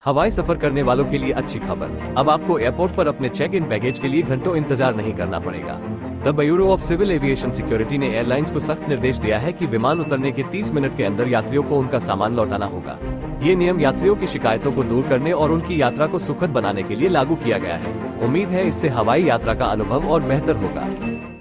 हवाई सफर करने वालों के लिए अच्छी खबर, अब आपको एयरपोर्ट पर अपने चेक इन बैगेज के लिए घंटों इंतजार नहीं करना पड़ेगा। The bureau of civil aviation security ने एयरलाइंस को सख्त निर्देश दिया है कि विमान उतरने के 30 मिनट के अंदर यात्रियों को उनका सामान लौटाना होगा। ये नियम यात्रियों की शिकायतों को दूर करने और उनकी यात्रा को सुखद बनाने के लिए लागू किया गया है। उम्मीद है इससे हवाई यात्रा का अनुभव और बेहतर होगा।